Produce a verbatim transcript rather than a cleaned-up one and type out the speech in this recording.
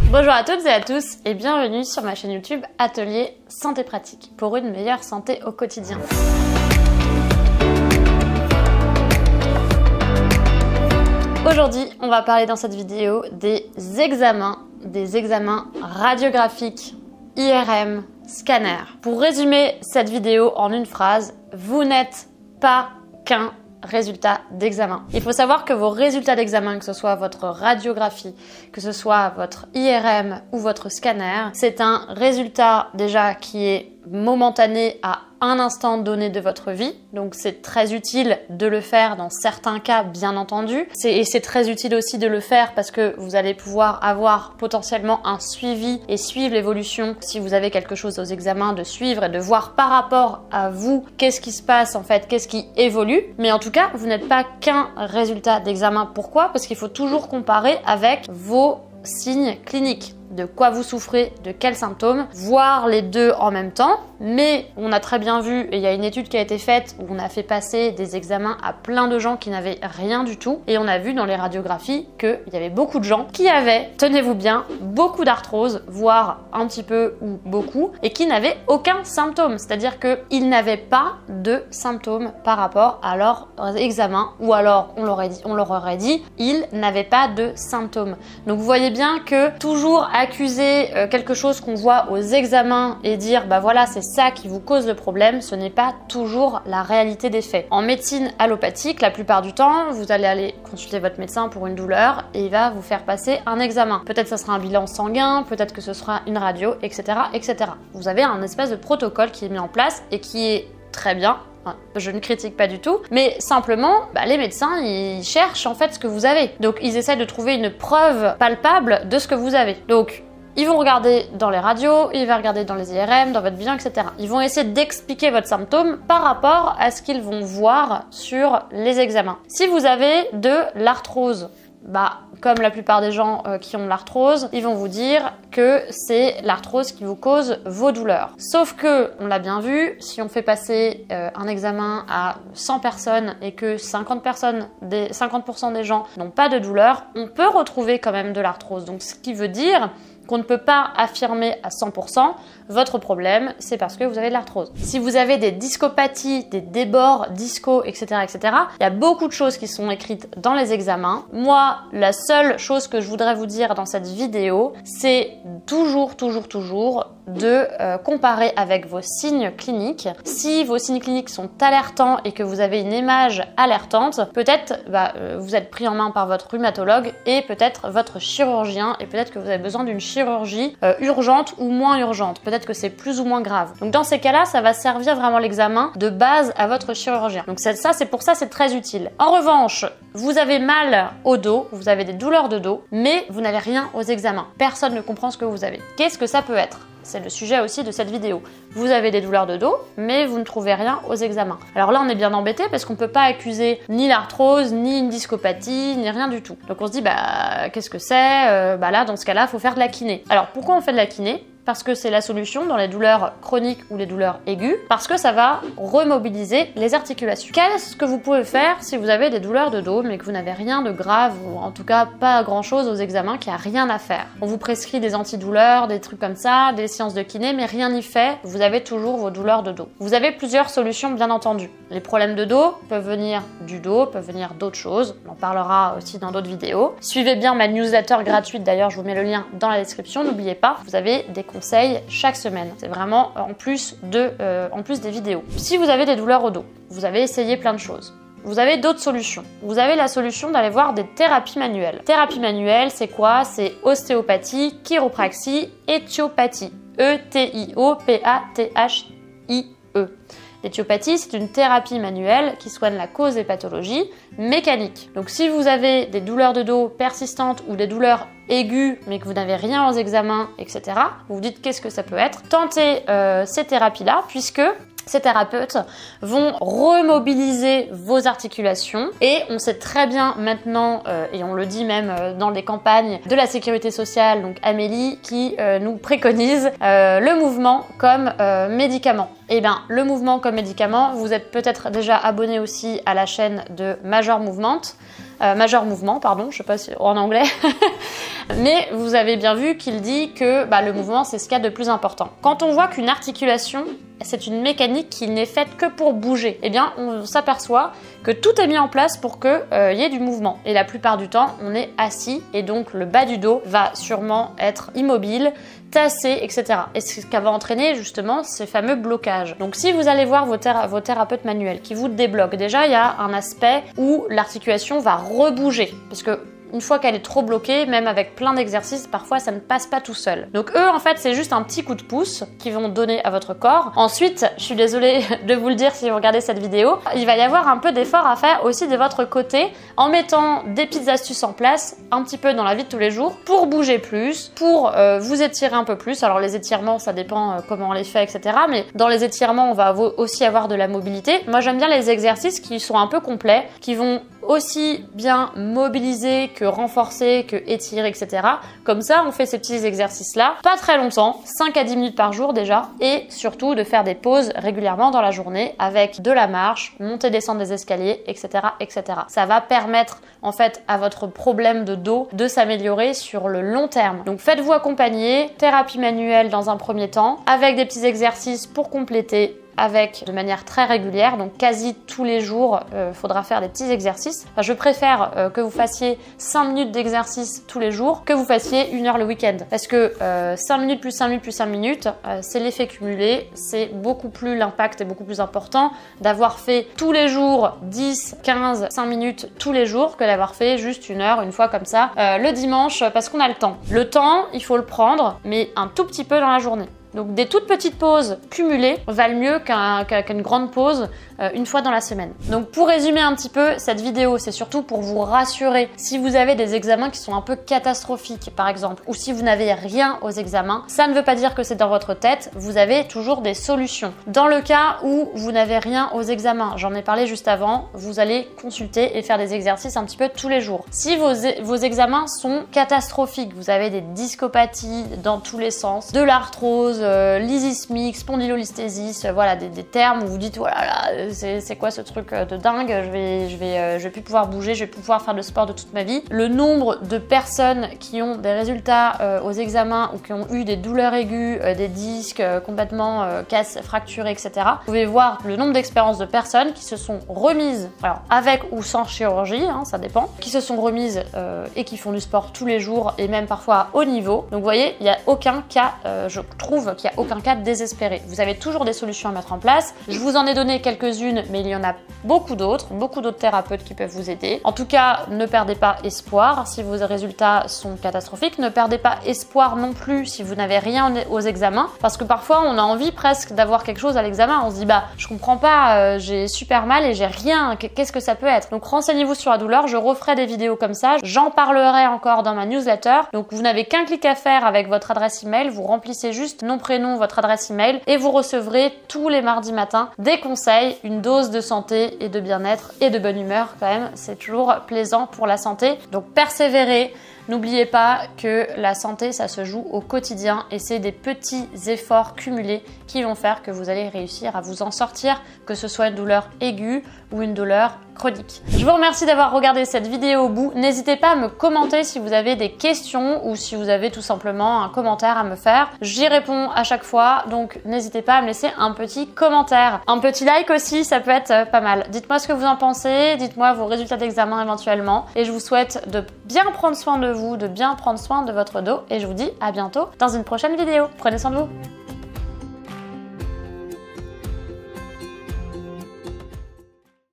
Bonjour à toutes et à tous et bienvenue sur ma chaîne YouTube Atelier Santé Pratique pour une meilleure santé au quotidien. Aujourd'hui, on va parler dans cette vidéo des examens, des examens radiographiques, I R M, scanner. Pour résumer cette vidéo en une phrase, vous n'êtes pas qu'un résultats d'examen. Il faut savoir que vos résultats d'examen, que ce soit votre radiographie, que ce soit votre I R M ou votre scanner, c'est un résultat déjà qui est momentané à un instant donné de votre vie. Donc c'est très utile de le faire dans certains cas, bien entendu. Et c'est très utile aussi de le faire parce que vous allez pouvoir avoir potentiellement un suivi et suivre l'évolution. Si vous avez quelque chose aux examens, de suivre et de voir par rapport à vous qu'est-ce qui se passe en fait, qu'est-ce qui évolue. Mais en tout cas, vous n'êtes pas qu'un résultat d'examen. Pourquoi? Parce qu'il faut toujours comparer avec vos signes cliniques. De quoi vous souffrez, de quels symptômes, voir les deux en même temps. Mais on a très bien vu, et il y a une étude qui a été faite où on a fait passer des examens à plein de gens qui n'avaient rien du tout. Et on a vu dans les radiographies qu'il y avait beaucoup de gens qui avaient, tenez-vous bien, beaucoup d'arthrose, voire un petit peu ou beaucoup, et qui n'avaient aucun symptôme. C'est-à-dire qu'ils n'avaient pas de symptômes par rapport à leur examen, ou alors on leur, dit, on leur aurait dit, ils n'avaient pas de symptômes. Donc vous voyez bien que toujours accuser euh, quelque chose qu'on voit aux examens et dire bah voilà c'est ça qui vous cause le problème, ce n'est pas toujours la réalité des faits. En médecine allopathique, la plupart du temps, vous allez aller consulter votre médecin pour une douleur et il va vous faire passer un examen. Peut-être que ce sera un bilan sanguin, peut-être que ce sera une radio, et cetera, et cetera. Vous avez un espèce de protocole qui est mis en place et qui est très bien. Je ne critique pas du tout, mais simplement, bah, les médecins, ils cherchent en fait ce que vous avez. Donc, ils essaient de trouver une preuve palpable de ce que vous avez. Donc, ils vont regarder dans les radios, ils vont regarder dans les I R M, dans votre bilan, et cetera. Ils vont essayer d'expliquer votre symptôme par rapport à ce qu'ils vont voir sur les examens. Si vous avez de l'arthrose, bah, comme la plupart des gens euh, qui ont de l'arthrose, ils vont vous dire que c'est l'arthrose qui vous cause vos douleurs. Sauf que, on l'a bien vu, si on fait passer euh, un examen à cent personnes et que cinquante personnes, des, cinquante pour cent des gens n'ont pas de douleur, on peut retrouver quand même de l'arthrose. Donc ce qui veut dire qu'on ne peut pas affirmer à cent pour cent votre problème, c'est parce que vous avez de l'arthrose. Si vous avez des discopathies, des débords disco, et cetera, et cetera, il y a beaucoup de choses qui sont écrites dans les examens. Moi, la seule chose que je voudrais vous dire dans cette vidéo, c'est toujours, toujours, toujours de euh, comparer avec vos signes cliniques. Si vos signes cliniques sont alertants et que vous avez une image alertante, peut-être bah, euh, vous êtes pris en main par votre rhumatologue et peut-être votre chirurgien et peut-être que vous avez besoin d'une chirurgie euh, urgente ou moins urgente. Peut-être que c'est plus ou moins grave. Donc dans ces cas-là, ça va servir vraiment l'examen de base à votre chirurgien. Donc ça, c'est pour ça, c'est très utile. En revanche, vous avez mal au dos, vous avez des douleurs de dos, mais vous n'avez rien aux examens. Personne ne comprend ce que vous avez. Qu'est-ce que ça peut être ? C'est le sujet aussi de cette vidéo. Vous avez des douleurs de dos, mais vous ne trouvez rien aux examens. Alors là, on est bien embêté parce qu'on ne peut pas accuser ni l'arthrose, ni une discopathie, ni rien du tout. Donc on se dit, bah qu'est-ce que c'est euh, Bah là, dans ce cas-là, il faut faire de la kiné. Alors pourquoi on fait de la kiné ? Parce que c'est la solution dans les douleurs chroniques ou les douleurs aiguës, parce que ça va remobiliser les articulations. Qu'est-ce que vous pouvez faire si vous avez des douleurs de dos, mais que vous n'avez rien de grave, ou en tout cas pas grand-chose aux examens, qu'il n'y a rien à faire? On vous prescrit des antidouleurs, des trucs comme ça, des séances de kiné, mais rien n'y fait, vous avez toujours vos douleurs de dos. Vous avez plusieurs solutions, bien entendu. Les problèmes de dos peuvent venir du dos, peuvent venir d'autres choses, on en parlera aussi dans d'autres vidéos. Suivez bien ma newsletter gratuite, d'ailleurs je vous mets le lien dans la description, n'oubliez pas, vous avez des conseils chaque semaine. C'est vraiment en plus, de, euh, en plus des vidéos. Si vous avez des douleurs au dos, vous avez essayé plein de choses. Vous avez d'autres solutions. Vous avez la solution d'aller voir des thérapies manuelles. Thérapie manuelle, c'est quoi? C'est ostéopathie, chiropraxie, éthiopathie. E T I O P A T H I E. L'éthiopathie, c'est une thérapie manuelle qui soigne la cause des pathologies mécaniques. Donc si vous avez des douleurs de dos persistantes ou des douleurs aiguës mais que vous n'avez rien aux examens, et cetera, vous vous dites qu'est-ce que ça peut être, tentez euh, ces thérapies-là puisque ces thérapeutes vont remobiliser vos articulations et on sait très bien maintenant, euh, et on le dit même euh, dans les campagnes de la sécurité sociale, donc Amélie qui euh, nous préconise euh, le mouvement comme euh, médicament. Et bien le mouvement comme médicament, vous êtes peut-être déjà abonné aussi à la chaîne de Major Movement. euh, major mouvement, pardon, je sais pas si en anglais. Mais vous avez bien vu qu'il dit que bah, le mouvement, c'est ce qu'il y a de plus important. Quand on voit qu'une articulation, c'est une mécanique qui n'est faite que pour bouger, eh bien, on s'aperçoit que tout est mis en place pour qu'il euh, y ait du mouvement. Et la plupart du temps, on est assis et donc le bas du dos va sûrement être immobile, tassé, et cetera. Et c'est ce qui va entraîner justement ces fameux blocages. Donc si vous allez voir vos, théra vos thérapeutes manuels qui vous débloquent, déjà il y a un aspect où l'articulation va rebouger. Parce que une fois qu'elle est trop bloquée, même avec plein d'exercices, parfois ça ne passe pas tout seul. Donc eux, en fait, c'est juste un petit coup de pouce qu'ils vont donner à votre corps. Ensuite, je suis désolée de vous le dire si vous regardez cette vidéo, il va y avoir un peu d'effort à faire aussi de votre côté en mettant des petites astuces en place, un petit peu dans la vie de tous les jours, pour bouger plus, pour euh, vous étirer un peu plus. Alors les étirements, ça dépend euh, comment on les fait, et cetera. Mais dans les étirements, on va aussi avoir de la mobilité. Moi, j'aime bien les exercices qui sont un peu complets, qui vont aussi bien mobiliser que renforcer, que étirer, et cetera. Comme ça, on fait ces petits exercices-là, pas très longtemps, cinq à dix minutes par jour déjà, et surtout de faire des pauses régulièrement dans la journée avec de la marche, monter, descendre des escaliers, et cetera, et cetera. Ça va permettre en fait à votre problème de dos de s'améliorer sur le long terme. Donc faites-vous accompagner, thérapie manuelle dans un premier temps, avec des petits exercices pour compléter, avec de manière très régulière, donc quasi tous les jours, il euh, faudra faire des petits exercices. Enfin, je préfère euh, que vous fassiez cinq minutes d'exercice tous les jours que vous fassiez une heure le week-end. Parce que euh, cinq minutes plus cinq minutes plus cinq minutes, euh, c'est l'effet cumulé, c'est beaucoup plus, l'impact est beaucoup plus important d'avoir fait tous les jours dix, quinze, cinq minutes tous les jours que d'avoir fait juste une heure, une fois comme ça, euh, le dimanche, parce qu'on a le temps. Le temps, il faut le prendre, mais un tout petit peu dans la journée. Donc des toutes petites pauses cumulées valent mieux qu'un, qu'une grande pause euh, une fois dans la semaine. Donc pour résumer un petit peu, cette vidéo, c'est surtout pour vous rassurer si vous avez des examens qui sont un peu catastrophiques par exemple, ou si vous n'avez rien aux examens, ça ne veut pas dire que c'est dans votre tête, vous avez toujours des solutions. Dans le cas où vous n'avez rien aux examens, j'en ai parlé juste avant, vous allez consulter et faire des exercices un petit peu tous les jours. Si vos, vos examens sont catastrophiques, vous avez des discopathies dans tous les sens, de l'arthrose, Euh, lysismique, spondylolisthésis, euh, voilà des, des termes où vous dites voilà là, c'est, c'est quoi ce truc de dingue, je vais, je vais, euh, je vais plus pouvoir bouger, je vais plus pouvoir faire de sport de toute ma vie. Le nombre de personnes qui ont des résultats euh, aux examens ou qui ont eu des douleurs aiguës, euh, des disques euh, complètement euh, cassés, fracturés, et cetera. Vous pouvez voir le nombre d'expériences de personnes qui se sont remises, alors avec ou sans chirurgie, hein, ça dépend, qui se sont remises euh, et qui font du sport tous les jours et même parfois à haut niveau. Donc vous voyez, il n'y a aucun cas, euh, je trouve, qu'il n'y a aucun cas désespéré. Vous avez toujours des solutions à mettre en place. Je vous en ai donné quelques-unes, mais il y en a beaucoup d'autres, beaucoup d'autres thérapeutes qui peuvent vous aider. En tout cas, ne perdez pas espoir si vos résultats sont catastrophiques. Ne perdez pas espoir non plus si vous n'avez rien aux examens, parce que parfois, on a envie presque d'avoir quelque chose à l'examen. On se dit, bah, je comprends pas, euh, j'ai super mal et j'ai rien, qu'est-ce que ça peut être? Donc, renseignez-vous sur la douleur. Je referai des vidéos comme ça. J'en parlerai encore dans ma newsletter. Donc, vous n'avez qu'un clic à faire avec votre adresse email. Vous remplissez juste nom, prénom, votre adresse email et vous recevrez tous les mardis matins des conseils, une dose de santé et de bien-être et de bonne humeur quand même. C'est toujours plaisant pour la santé. Donc persévérez. N'oubliez pas que la santé, ça se joue au quotidien et c'est des petits efforts cumulés qui vont faire que vous allez réussir à vous en sortir, que ce soit une douleur aiguë ou une douleur chronique. Je vous remercie d'avoir regardé cette vidéo au bout. N'hésitez pas à me commenter si vous avez des questions ou si vous avez tout simplement un commentaire à me faire. J'y réponds à chaque fois, donc n'hésitez pas à me laisser un petit commentaire. Un petit like aussi, ça peut être pas mal. Dites-moi ce que vous en pensez, dites-moi vos résultats d'examen éventuellement et je vous souhaite de bien prendre soin de vous, de bien prendre soin de votre dos et je vous dis à bientôt dans une prochaine vidéo. Prenez soin de vous.